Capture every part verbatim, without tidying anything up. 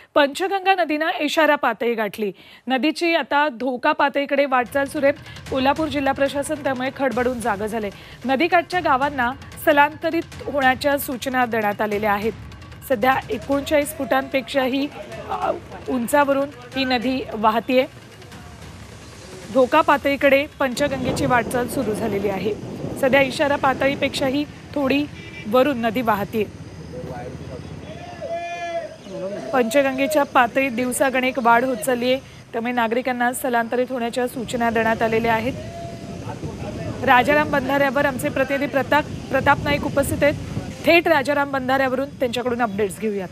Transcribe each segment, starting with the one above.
पंचगंगा नदीने इशारा पातळी गाठली। नदीची आता धोका पातळीकडे वाटचाल सुरू आहे। कोल्हापूर जिल्हा प्रशासन त्यामुळे खडबडून जागे झाले। नदीकाठच्या गावांना स्थलांतरित होण्याच्या सूचना देण्यात आलेल्या आहेत। सध्या एकोणचाळीस फुटांपेक्षाही उंचावरून ही नदी वाहतीये। धोका पातळीकडे पंचगंगेची वाटचाल सुरू झालेली आहे। सध्या इशारा पातळीपेक्षाही थोडी वरून नदी वाहतीये। पंचगंगेच्या पातळीत दिवसागणिक वाढ होत चालली आहे, त्यामुळे नागरिकांना स्थलांतरित होण्याच्या सूचना देण्यात आलेल्या आहेत। राजाराम बंधाऱ्यावर आमचे प्रतिनिधी प्रताप प्रताप नाईक उपस्थित आहेत। थेट राजाराम बंधाऱ्यावरून त्यांच्याकडून अपडेट्स घेऊयात।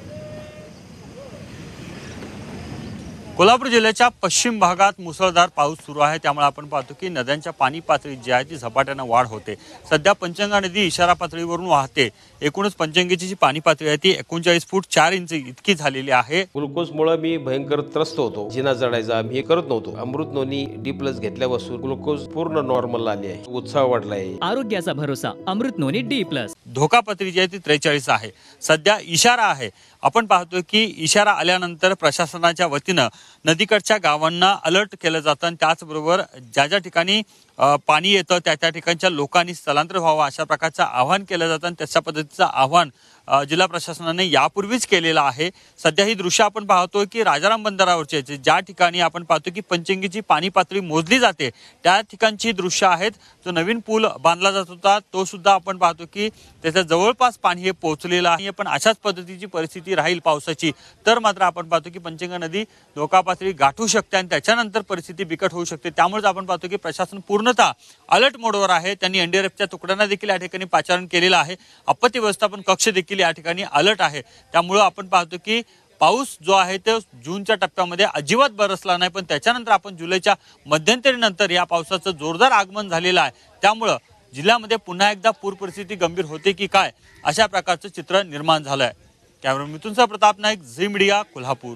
कोल्हापूर जिल्ह्याच्या पश्चिम भागात मुसळधार पाऊस सुरू आहे, त्यामुळे आपण पाहतो की नद्यांच्या पाणी पातळीत जी आहे ती झपाट्याने वाढ होते। सध्या पंचगंगा नदी इशारा पातळीवरून वाहते। एकूणच पंचगंगेची जी पाणी पातळी आहे ती एकोणचाळीस फूट चार इंच इतकी झालेली आहे। ग्लुकोजमुळे मी भयंकर त्रस्त होतो, जिना चढायचा मी हे करत नव्हतो। अमृत नोनी डी प्लस घेतल्यापासून ग्लुकोज पूर्ण नॉर्मल आली आहे, उत्साह वाढलाय। आरोग्याचा भरोसा अमृत नोनी डी प्लस। धोका पातळी जी आहे ती त्रेचाळीस आहे। सध्या इशारा आहे। आपण पाहतो की इशारा आल्यानंतर प्रशासनाच्या वतीनं नदीकडच्या गावांना अलर्ट केलं जातं आणि त्याचबरोबर ज्या ज्या ठिकाणी पाणी येतं त्या त्या ठिकाणच्या लोकांनी स्थलांतर व्हावं अशा प्रकारचं आवाहन केलं जातं आणि त्याच्या पद्धतीचं आवाहन जिल्हा प्रशासनाने यापूर्वीच केलेलं आहे। सध्या ही दृश्य आपण पाहतोय की राजाराम बंधाऱ्यावरची ज्या ठिकाणी आपण पाहतो की पंचगंगेची पाणी पातळी मोजली जाते त्या ठिकाणची दृश्य आहेत। जो नवीन पूल बांधला जात होता तो सुद्धा आपण पाहतो की त्याच्या जवळपास पाणी हे पोहोचलेलं आहे। पण अशाच पद्धतीची परिस्थिती राहील पावसाची तर मात्र आपण पाहतो की पंचगंगा नदी धोका पातळी गाठू शकते आणि त्याच्यानंतर परिस्थिती बिकट होऊ शकते। त्यामुळे आपण पाहतो की प्रशासन पूर्णतः अलर्ट मोडवर आहे। त्यांनी एनडीआरएफच्या तुकड्यांना देखील या ठिकाणी पाचारण केलेलं आहे। आपत्ती व्यवस्थापन कक्ष देखील या ठिकाणी अलर्ट आहे। त्यामुळे आपण पाहतो की पाऊस जो आहे तो जूनच्या टप्प्यामध्ये अजिबात बरसला नाही, पण त्याच्यानंतर आपण जुलैच्या मध्यंतरीनंतर या पावसाचं जोरदार आगमन झालेलं आहे। त्यामुळे जिल्ह्यामध्ये पुन्हा एकदा पूर परिस्थिती गंभीर होते की काय अशा प्रकारचं चित्र निर्माण झालं आहे। कॅमेरामन मिथुनसह प्रताप नाईक, झी मीडिया, कोल्हापूर।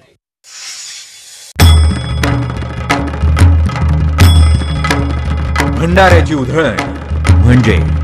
भंडाऱ्याची उधळण म्हणजे